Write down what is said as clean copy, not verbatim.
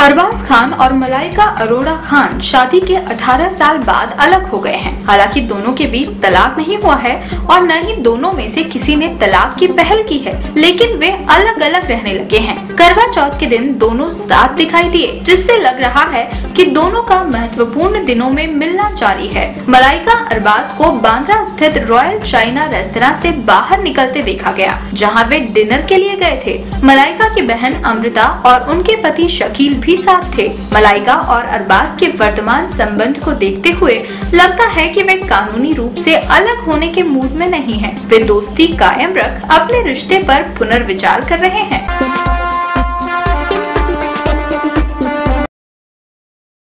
अरबाज खान और मलाइका अरोड़ा खान शादी के 18 साल बाद अलग हो गए हैं। हालांकि दोनों के बीच तलाक नहीं हुआ है और न ही दोनों में से किसी ने तलाक की पहल की है, लेकिन वे अलग अलग रहने लगे हैं। करवा चौथ के दिन दोनों साथ दिखाई दिए, जिससे लग रहा है कि दोनों का महत्वपूर्ण दिनों में मिलना जारी है। मलाइका अरबाज को बांद्रा स्थित रॉयल चाइना रेस्तरां से बाहर निकलते देखा गया, जहां वे डिनर के लिए गए थे। मलाइका की बहन अमृता और उनके पति शकील भी साथ थे। मलाइका और अरबाज के वर्तमान संबंध को देखते हुए लगता है कि वे कानूनी रूप से अलग होने के मूड में नहीं हैं। वे दोस्ती कायम रख अपने रिश्ते पर पुनर्विचार कर रहे हैं।